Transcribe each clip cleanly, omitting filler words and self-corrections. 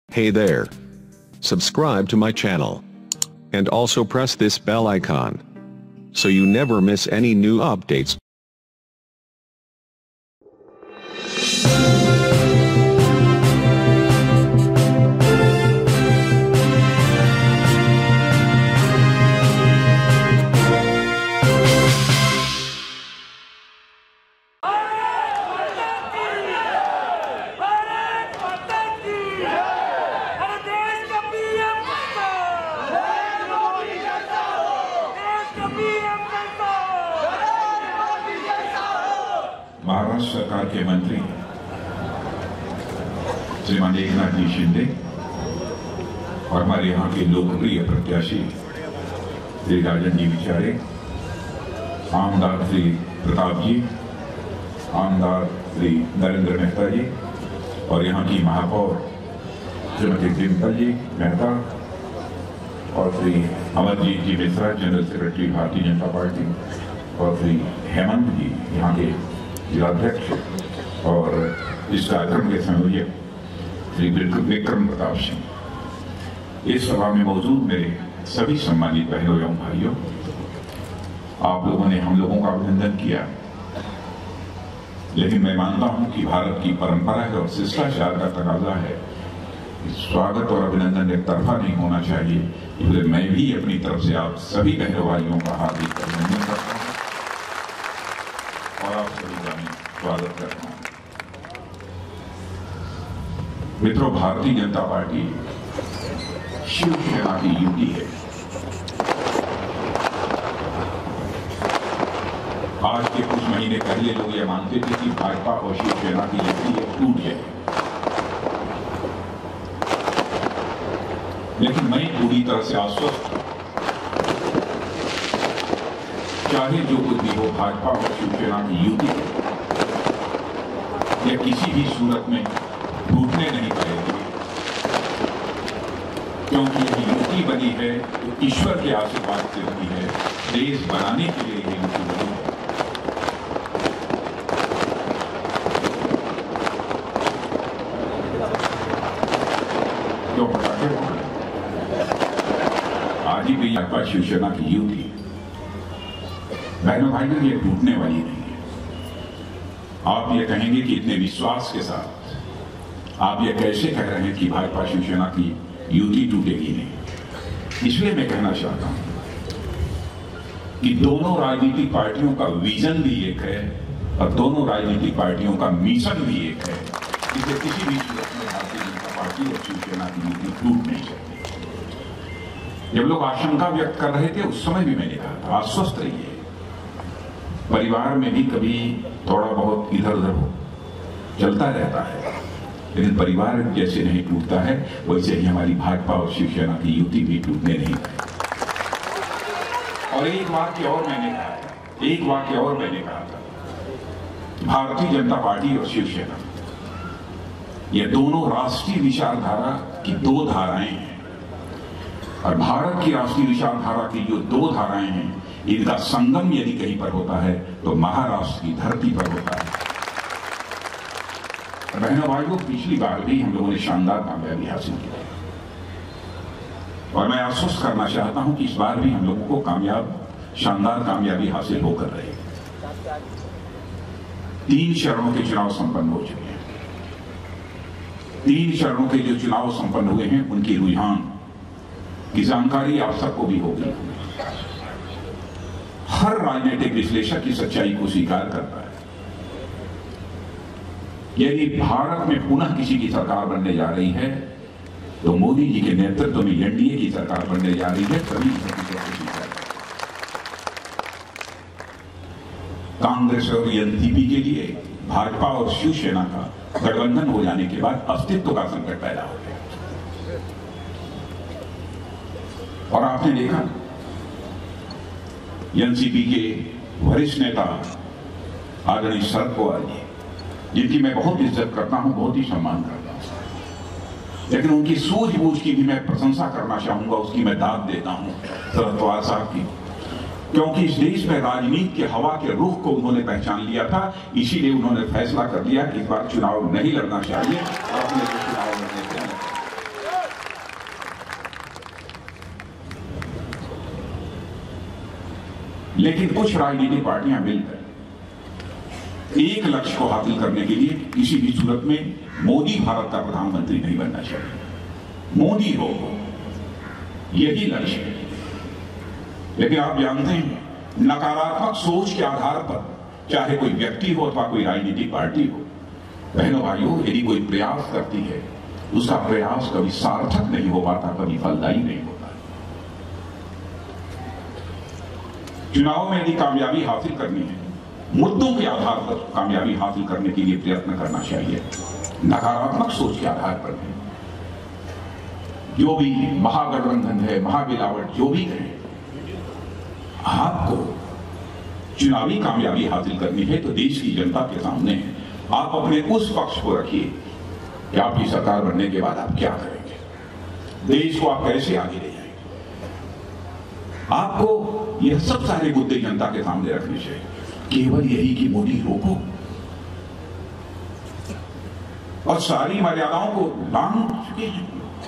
Hey there. Subscribe to my channel. And also press this bell icon, so you never miss any new updates. Maharashtra सरकार के मंत्री श्रीमान एकनाथ जी शिंदे और हमारे यहाँ के लोकप्रिय प्रत्याशी श्री राजन जी विचारे, आमदार श्री प्रताप जी, आमदार श्री नरेंद्र मेहता जी और यहाँ की महापौर श्रीमती डिम्पल जी मेहता और Shri Amarjeet ji Mishra, general secretary Bharatiya Janata party, और श्री हेमंत जी यहाँ के जिलाध्यक्ष, और इस कार्यक्रम के संयोजक श्री विक्रम प्रताप सिंह। इस सभा में मौजूद मेरे सभी सम्मानित बहनों एवं भाइयों, आप लोगों ने हम लोगों का अभिनंदन किया, लेकिन मैं मानता हूं कि भारत की परंपरा है और शिष्टाचार का तकाजा है, स्वागत और अभिनंदन एक तरफा नहीं होना चाहिए। इसलिए मैं भी अपनी तरफ से आप सभी बहनों भाइयों का हार्दिक अभिनंदन करता हूं और आप सभी का स्वागत करता हूं। मित्रों, भारतीय जनता पार्टी शिवसेना की युति है। आज के कुछ महीने पहले लोग यह मानते थे कि भाजपा और शिवसेना की युति टूट जाए, लेकिन मैं पूरी तरह से आश्वस्त हूं, चाहे जो कुछ भी हो, भाजपा और शिवसेना की युति यह किसी भी सूरत में टूटने नहीं पाएगी, क्योंकि यह युति बनी है तो ईश्वर के आशीर्वाद से बनी है, देश बनाने के लिए यह युति बनी है। क्यों पटाखे आज ही भी भाजपा शिवसेना की युति बहनों भाइयों ये टूटने वाली नहीं है। आप ये कहेंगे कि इतने विश्वास के साथ आप ये कैसे कह रहे हैं कि भाजपा शिवसेना की युति टूटेगी नहीं। इसलिए मैं कहना चाहता हूं कि दोनों राजनीतिक पार्टियों का विजन भी एक है और दोनों राजनीतिक पार्टियों का मिशन भी एक है। इसलिए किसी भी सूरत में भारतीय जनता पार्टी और शिवसेना की युति टूट नहीं सकती। जब लोग आशंका व्यक्त कर रहे थे उस समय भी मैंने कहा था, आश्वस्त रहिए, परिवार में भी कभी थोड़ा बहुत इधर उधर हो चलता रहता है, लेकिन परिवार जैसे नहीं टूटता है वैसे ही हमारी भाजपा और शिवसेना की युति भी टूटने नहीं पाई। और एक वाक्य और मैंने कहा था, भारतीय जनता पार्टी और शिवसेना ये दोनों राष्ट्रीय विचारधारा की दो धाराएं हैं, और भारत की राष्ट्रीय विचारधारा की जो दो धाराएं हैं इनका संगम यदि कहीं पर होता है तो महाराष्ट्र की धरती पर होता है। बहनों भाइयों, पिछली बार भी हम लोगों ने शानदार कामयाबी हासिल की और मैं आश्वस्त करना चाहता हूं कि इस बार भी हम लोगों को शानदार कामयाबी हासिल होकर रही। 3 चरणों के चुनाव संपन्न हो चुके हैं। 3 चरणों के जो चुनाव संपन्न हुए हैं उनकी रुझान की जानकारी आप सबको भी होगी। हर राजनीतिक विश्लेषक की सच्चाई को स्वीकार करता है। यदि भारत में पुनः किसी की सरकार बनने जा रही है तो मोदी जी के नेतृत्व में एनडीए की सरकार बनने जा रही है। सभी कांग्रेस और एनसीपी के लिए भाजपा और शिवसेना का गठबंधन हो जाने के बाद अस्तित्व का संकट पैदा हो गया। और आपने देखा एनसीपी के वरिष्ठ नेता आदरणीय शरद पवार जी, जिनकी मैं बहुत इज्जत करता हूं, बहुत ही सम्मान करता हूं, लेकिन उनकी सूझबूझ की भी मैं प्रशंसा करना चाहूंगा, उसकी मैं दाद देता हूं शरद पवार साहब की, क्योंकि इस देश में राजनीति के हवा के रुख को उन्होंने पहचान लिया था। इसीलिए उन्होंने फैसला कर लिया कि इस बार चुनाव नहीं लड़ना चाहिए और अपने चुनाव लड़ने से लेकिन कुछ राजनीतिक पार्टियां मिलकर एक लक्ष्य को हासिल करने के लिए किसी भी सूरत में मोदी भारत का प्रधानमंत्री नहीं बनना चाहिए। मोदी हो, यही लक्ष्य है। लेकिन आप जानते हैं, नकारात्मक सोच के आधार पर चाहे कोई व्यक्ति हो अथवा कोई राजनीतिक पार्टी हो, बहनों भाइयों, यदि कोई प्रयास करती है, उसका प्रयास कभी सार्थक नहीं हो पाता, कभी फलदायी नहीं होता। चुनाव में यदि कामयाबी हासिल करनी है, मुद्दों के आधार पर कामयाबी हासिल करने के लिए प्रयत्न करना चाहिए, नकारात्मक सोच के आधार पर नहीं। जो भी महागठबंधन है, महामिलावट जो भी है, आपको चुनावी कामयाबी हासिल करनी है तो देश की जनता के सामने आप अपने उस पक्ष को रखिए कि आपकी सरकार बनने के बाद आप क्या करेंगे, देश को आप कैसे आगे ले जाएंगे। आपको यह सब सारे मुद्दे जनता के सामने रखने चाहिए, केवल यही कि मोदी रोको और सारी मर्यादाओं को लांघ चुके हैं।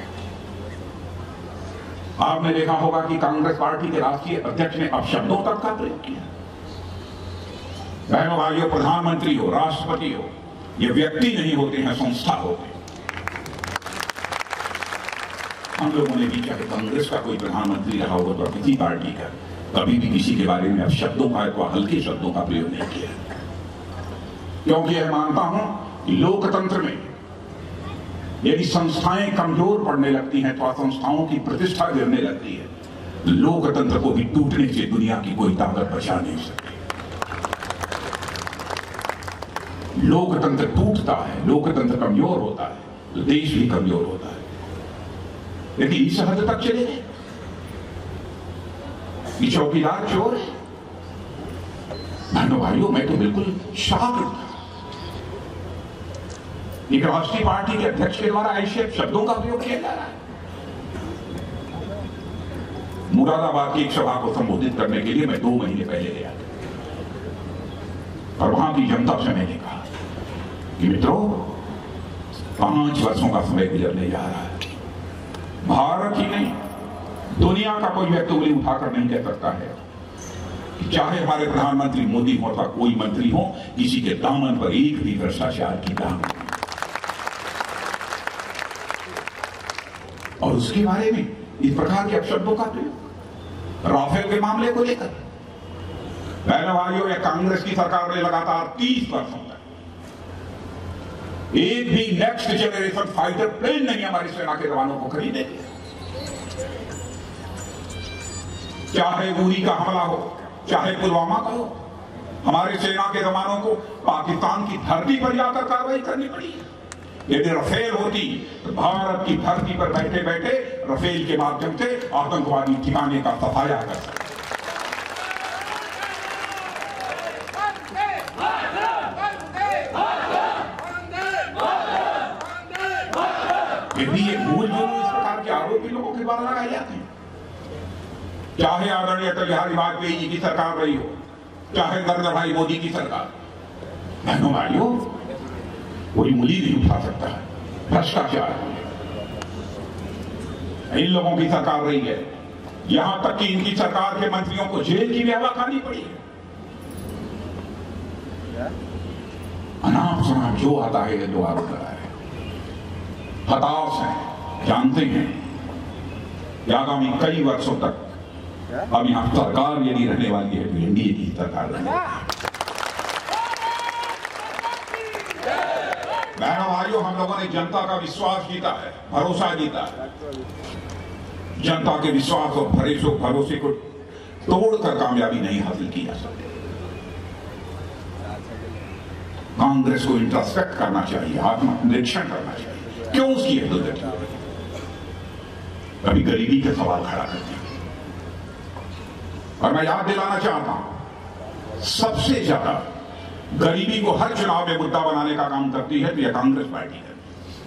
आपने देखा होगा कि कांग्रेस पार्टी के राष्ट्रीय अध्यक्ष ने अपशब्दों तक का प्रयोग किया। बहनों भाइयों, प्रधानमंत्री हो, राष्ट्रपति हो, ये व्यक्ति नहीं होते हैं, संस्था होते हैं। हम लोगों ने भी चाहे कांग्रेस का कोई प्रधानमंत्री रहा हो तो किसी पार्टी का, कभी भी किसी के बारे में अपशब्दों का अथवा हल्के शब्दों का प्रयोग नहीं किया, क्योंकि यह मानता हूं कि लोकतंत्र में यदि संस्थाएं कमजोर पड़ने लगती हैं तो संस्थाओं की प्रतिष्ठा गिरने लगती है, लोकतंत्र को भी टूटने से दुनिया की कोई ताकत बचा नहीं सकती। लोकतंत्र टूटता है, लोकतंत्र कमजोर होता है तो देश भी कमजोर होता है। लेकिन इस हद तक चले गए कि चौकीदार चोर है। बहनों भाइयों, मैं तो बिल्कुल शॉक्ड था। एक राष्ट्रीय पार्टी के अध्यक्ष के द्वारा ऐसे शब्दों का प्रयोग किया जा रहा है। मुरादाबाद की एक सभा को संबोधित करने के लिए मैं 2 महीने पहले गया और वहां की जनता से मैंने कहा कि मित्रों, 5 वर्षों का समय गुजरने जा रहा है। भारत ही नहीं, दुनिया का कोई व्यक्ति उंगली उठाकर नहीं कह सकता है कि चाहे हमारे प्रधानमंत्री मोदी हो अथवा कोई मंत्री हो, किसी के दामन पर एक भी भ्रष्टाचार की दाग नहीं। और उसके बारे में इस प्रकार के अपशब्दों का प्रयोग राफेल के मामले को लेकर, बहनों भाइयों, या कांग्रेस की सरकार ने लगातार 30 वर्षों तक एक भी नेक्स्ट जनरेशन फाइटर प्लेन नहीं हमारी सेना के जवानों को खरीदे दिया। चाहे उरी का हमला हो, चाहे पुलवामा का हो, हमारे सेना के जवानों को पाकिस्तान की धरती पर जाकर कार्रवाई करनी पड़ी। यदि रफेल होती तो भारत की धरती पर बैठे बैठे रफेल के माध्यम से आतंकवादी ठिकाने का सफाया कर सकते। ये भूल जो इस प्रकार के आरोपी लोगों के द्वारा लगाए जाते हैं, चाहे आदरणीय अटल बिहारी वाजपेयी जी की सरकार रही हो, चाहे नरेंद्र भाई मोदी की सरकार, बहनों भाइयों, कोई उंगली नहीं उठा सकता है। भ्रष्टाचार इन लोगों की सरकार रही है, यहां तक कि इनकी सरकार के मंत्रियों को जेल की भी हवा खानी पड़ी है। अनाप शनाप जो आता है जो आरोप लगा है, हताश है, जानते हैं कि आगामी कई वर्षों तक अब यहां सरकार यदि रहने वाली है तो एनडीए की सरकार रहने वाली है। बहनों भाइयों, हम लोगों ने जनता का विश्वास जीता है, भरोसा जीता है। जनता के विश्वास और भरोसे को तोड़कर कामयाबी नहीं हासिल की जा सकती। कांग्रेस को इंट्रोस्पेक्ट करना चाहिए, आत्मनिरीक्षण करना चाहिए, क्यों उसकी हदूद है। कभी गरीबी का सवाल खड़ा करते हैं, और मैं याद दिलाना चाहता हूं, सबसे ज्यादा गरीबी को हर चुनाव में मुद्दा बनाने का काम करती है तो यह कांग्रेस पार्टी है।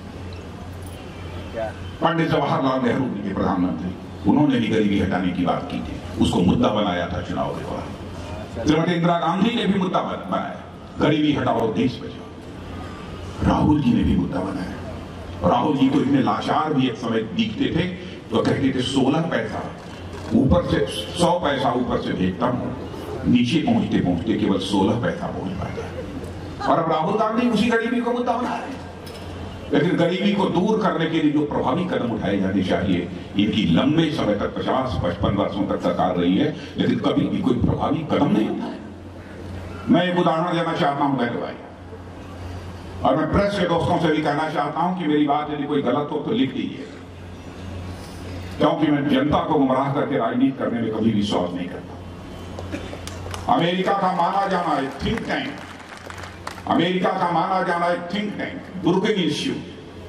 पंडित जवाहरलाल नेहरू के प्रधानमंत्री, उन्होंने भी गरीबी हटाने की बात की थी, उसको मुद्दा बनाया था चुनाव के दौरान। श्रीमती इंदिरा गांधी ने भी मुद्दा बनाया, गरीबी हटाओ देश बचाओ। राहुल जी ने भी मुद्दा बनाया। राहुल जी तो इतने लाचार भी एक समय दिखते थे तो कहते थे 16 पैसा ऊपर से 100 पैसा ऊपर से भेजता हूं नीचे पहुंचते पहुंचते केवल 16 पैसा पहुंच पाता है। और अब राहुल गांधी उसी गरीबी को मुद्दा बना रहे हैं। लेकिन गरीबी को दूर करने के लिए जो प्रभावी कदम उठाए जाने चाहिए, इनकी लंबे समय तक 50-55 वर्षों तक सरकार रही है, लेकिन कभी भी कोई प्रभावी कदम नहीं उठाया। मैं एक उदाहरण देना चाहता हूं बहन भाई, और मैं प्रेस के दोस्तों से भी कहना चाहता हूं कि मेरी बात यदि कोई गलत हो तो लिख दीजिए, क्योंकि मैं जनता को गुमराह करके राजनीति करने में कभी विश्वास नहीं करता। अमेरिका का माना जाना एक थिंक टैंक, अमेरिका का माना जाना एक थिंक टैंक ब्रुकिंग इंस्टीट्यूट,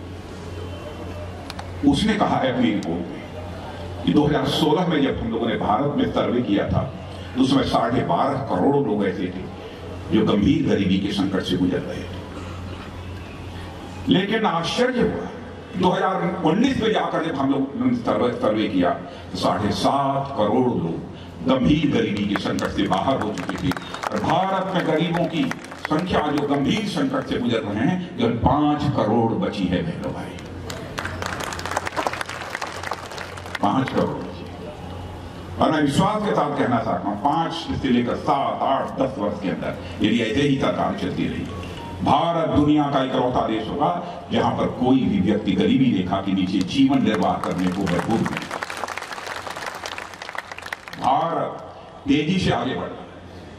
उसने कहा है अपनी रिपोर्ट में कि 2016 में जब हम लोगों ने भारत में सर्वे किया था तो उसमें 12.5 करोड़ लोग ऐसे थे जो गंभीर गरीबी के संकट से गुजर रहे थे। लेकिन आश्चर्य हुआ 2019 में जाकर जब हम लोग सर्वे किया तो 7.5 करोड़ लोग गंभीर गरीबी के संकट से बाहर हो चुके थे। और भारत में गरीबों की संख्या जो गंभीर संकट से गुजर रहे हैं केवल 5 करोड़ बची है बहनों भाई, 5 करोड़ बची है। और मैं विश्वास के साथ कहना चाहता हूं 5 से लेकर 7, 8, 10 वर्ष के अंदर यदि ऐसे ही सरकार चलती रही, भारत दुनिया का इकलौता देश होगा जहां पर कोई भी व्यक्ति गरीबी रेखा के नीचे जीवन निर्वाह करने को मजबूर नहीं। भारत तेजी से आगे बढ़ रहा है,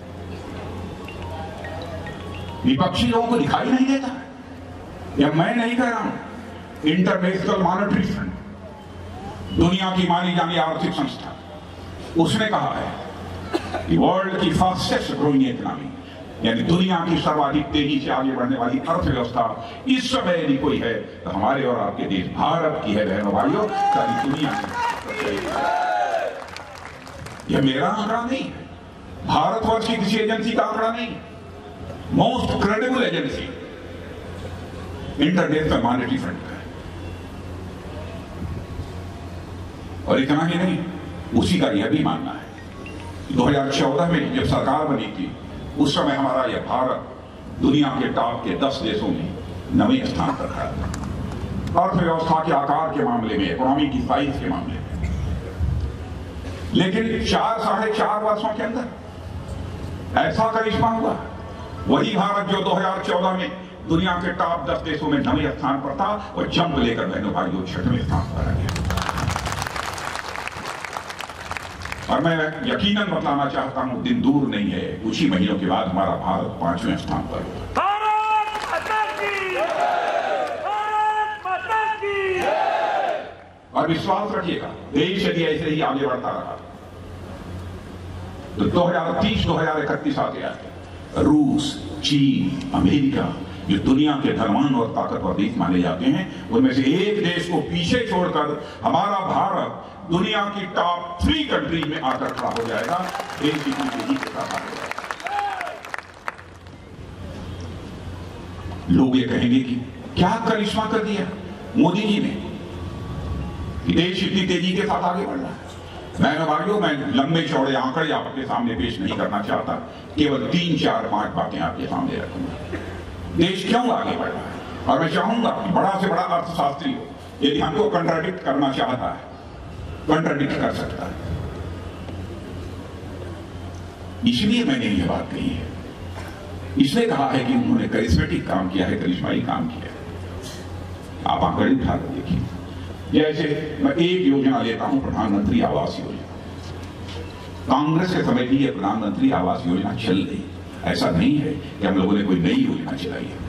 विपक्षी लोगों को दिखाई नहीं देता। या मैं नहीं कह रहा हूं, इंटरनेशनल मॉनेटरी फंड, दुनिया की मानी जानी आर्थिक संस्था, उसने कहा है कि वर्ल्ड की फास्टेस्ट ग्रोइंग इकोनॉमी, यानी दुनिया की सर्वाधिक तेजी से आगे बढ़ने वाली अर्थव्यवस्था इस समय यदि कोई है तो हमारे और आपके देश भारत की है बहनों भाइयों, सारी दुनिया की। यह मेरा आंकड़ा नहीं है, भारतवर्ष की किसी एजेंसी का आंकड़ा नहीं, most credible agency International Monetary Fund का है। और इतना ही नहीं, उसी का यह भी मानना है 2014 में जब सरकार बनी थी उस समय हमारा यह भारत दुनिया के टॉप के 10 देशों में 9वें स्थान पर था, अर्थव्यवस्था के आकार के मामले में, इकोनॉमी की साइज के मामले में। लेकिन 4-4.5 वर्षों के अंदर ऐसा करिश्मा हुआ, वही भारत जो 2014 में दुनिया के टॉप 10 देशों में 9वें स्थान पर था, और जंप लेकर बहनों भाइयों 6वें स्थान पर आ गया। और मैं यकीनन बताना चाहता हूं, दिन दूर नहीं है, कुछ ही महीनों के बाद हमारा भारत 5वें स्थान पर होगा। और विश्वास रखिएगा, देश यदि ऐसे ही आगे बढ़ता रहा तो 2030-2031 आ गया है। रूस, चीन, अमेरिका, जो दुनिया के धनवान और ताकतवर देश माने जाते हैं, उनमें से एक देश को पीछे छोड़कर हमारा भारत दुनिया की टॉप 3 कंट्री में आकर खड़ा हो जाएगा। देश की तेजी के साथ आगे। लोग ये कहेंगे कि क्या करिश्मा कर दिया मोदी जी ने कि देश इतनी तेजी के साथ आगे बढ़ रहा है। मैं भाइयों, मैं लंबे चौड़े आंकड़े आपके सामने पेश नहीं करना चाहता, केवल 3, 4, 5 बातें आपके सामने रखूंगा। देश क्यों आगे बढ़ रहा है, और मैं चाहूंगा कि बड़ा से बड़ा अर्थशास्त्री हो, यदि हमको कंट्राडिक्ट करना चाहता है, कंट्राडिक्ट कर सकता है। इसलिए मैंने यह बात कही है, इसने कहा है कि उन्होंने करिश्मेटिक काम किया है, करिश्माई काम किया है। आप आंकड़े उठा कर देखिए। जैसे मैं एक योजना लेता हूं, प्रधानमंत्री आवास योजना। कांग्रेस के समय भी यह प्रधानमंत्री आवास योजना चल रही, ऐसा नहीं है कि हम लोगों ने कोई नई योजना चलाई है।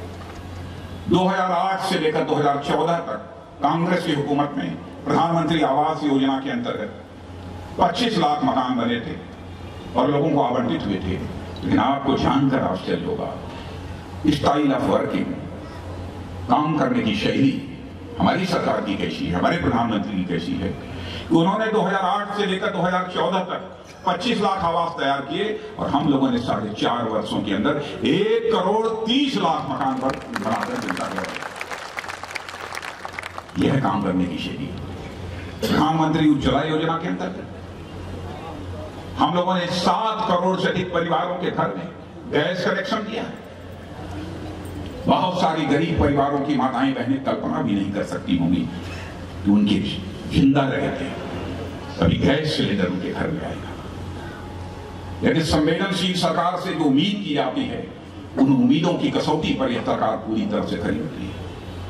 2008 से लेकर 2014 तक कांग्रेस की हुकूमत में प्रधानमंत्री आवास योजना के अंतर्गत 25 लाख मकान बने थे और लोगों को आवंटित हुए थे। लेकिन आपको जानकर आश्चर्य होगा, स्टाइल ऑफ वर्किंग, काम करने की शैली हमारी सरकार की कैसी है, हमारे प्रधानमंत्री की कैसी है कि उन्होंने 2008 से लेकर 2014 तक 25 लाख आवास तैयार किए, और हम लोगों ने 4.5 वर्षों के अंदर 1,30,00,000 मकान बनाकर जनता को। यह काम करने की शैली। प्रधानमंत्री उज्ज्वला योजना के अंतर्गत हम लोगों ने 7 करोड़ से अधिक परिवारों के घर में गैस कनेक्शन दिया है। बहुत सारी गरीब परिवारों की माताएं बहनें कल्पना भी नहीं कर सकती होंगी कि उनके जिंदा रहते कभी गैस सिलेंडर उनके घर में आएगा। लेकिन संवेदनशील सरकार से जो उम्मीद की जाती है, उन उम्मीदों की कसौटी पर यह सरकार पूरी तरह से खरी उतरी है।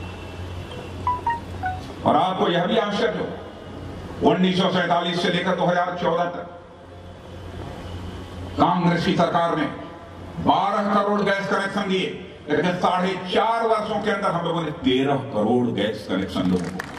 और आपको यह भी आश्चर्य हो, 1947 से लेकर 2014 तक कांग्रेस की सरकार ने 12 करोड़ गैस कनेक्शन दिए, लेकिन 4.5 वर्षों के अंदर हम लोगों ने 13 करोड़ गैस कनेक्शन लोगों को।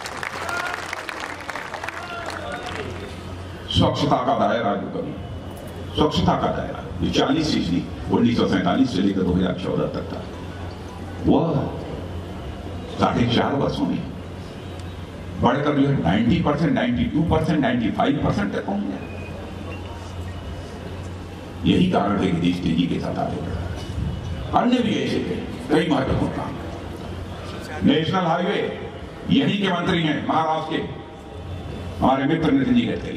स्वच्छता का दायरा जो कभी, स्वच्छता का दायरा जो 40% 1947 से लेकर 2014 तक था, वह 4.5 वर्षों में बढ़कर जो है 90%, 92%, 95% तक पहुंच गया। यही कारण है कि देश तेजी के साथ आगे बढ़ रहा है। अन्य भी ऐसे थे कई महत्वपूर्ण काम। नेशनल हाईवे, यही के मंत्री हैं महाराष्ट्र के हमारे मित्र नितिन जी गडकरी।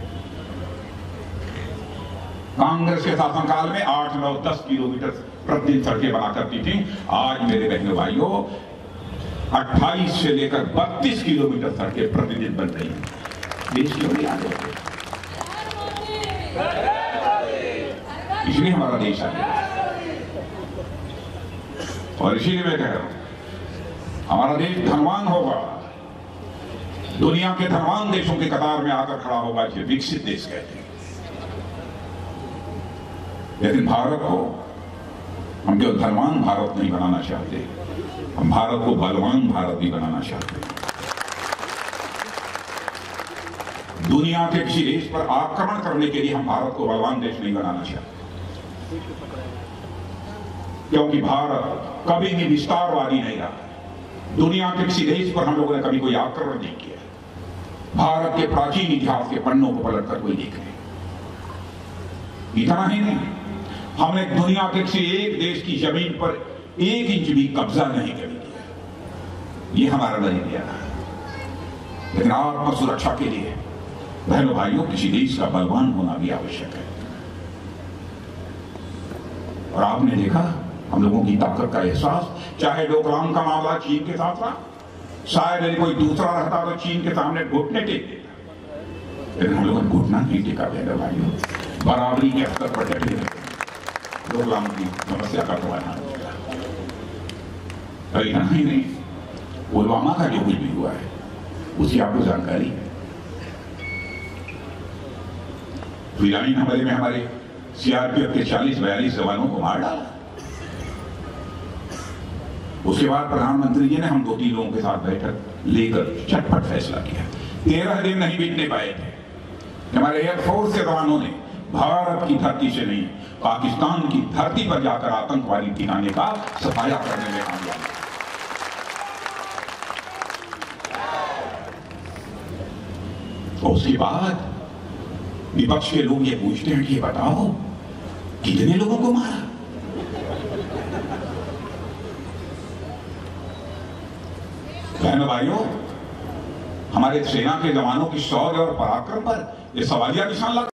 कांग्रेस के शासनकाल में 8, 9, 10 किलोमीटर प्रतिदिन सड़कें बना करती थी। आज मेरे बहनों भाइयों 28 से लेकर 32 किलोमीटर सड़कें प्रतिदिन बन रही हैं। देश की बड़ी आगे बढ़, इसलिए हमारा देश आगे, और इसीलिए मैं कह रहा हूं हमारा देश धनवान होगा, दुनिया के धनवान देशों के कतार में आकर खड़ा होगा। इसे विकसित देश कहते हैं। लेकिन भारत को हम केवल धनवान भारत नहीं बनाना चाहते, हम भारत को बलवान भारत भी बनाना चाहते हैं। दुनिया के किसी देश पर आक्रमण करने के लिए हम भारत को बलवान देश नहीं बनाना चाहते, क्योंकि भारत कभी भी विस्तारवादी नहीं रहा। दुनिया के किसी देश पर हम लोगों ने कभी कोई आक्रमण नहीं किया। भारत के प्राचीन इतिहास के पन्नों को पलटकर कोई देख ले। इतना ही नहीं, हमने दुनिया के किसी एक देश की जमीन पर 1 इंच भी कब्जा नहीं कभी किया। ये हमारा नजरिया है। लेकिन आत्म सुरक्षा के लिए बहनों भाइयों किसी देश का बलवान होना भी आवश्यक है। और आपने देखा हम लोगों की ताकत का एहसास, चाहे डोकलाम का मामला चीन के साथ रहा, शायद यदि कोई दूसरा रहता तो चीन के सामने घुटने टेक देता, लेकिन हम लोगों ने घुटना नहीं टेका। बहनों भाइयों बराबरी के स्तर पर डटे रहे, डोकलाम की समस्या का समाधान किया। इतना ही नहीं, पुलवामा का जो कुछ भी हुआ है उसकी आपको जानकारी है। फिलहाल हमले में हमारे सीआरपीएफ के 40-42 जवानों को मार डाला। उसके बाद प्रधानमंत्री जी ने हम 2-3 लोगों के साथ बैठक लेकर झटपट फैसला किया। 13 दिन नहीं बीतने पाए थे, हमारे एयरफोर्स के जवानों ने भारत की धरती से नहीं पाकिस्तान की धरती पर जाकर आतंकवादी ठिकाने का सफाया करने में कामयाब। और उसके बाद विपक्ष के लोग ये पूछते हैं कि बताओ कितने लोगों को मारा। बहनों भाइयों, हमारे सेना के जवानों की शौर्य और पराक्रम पर यह सवालिया निशान लगा।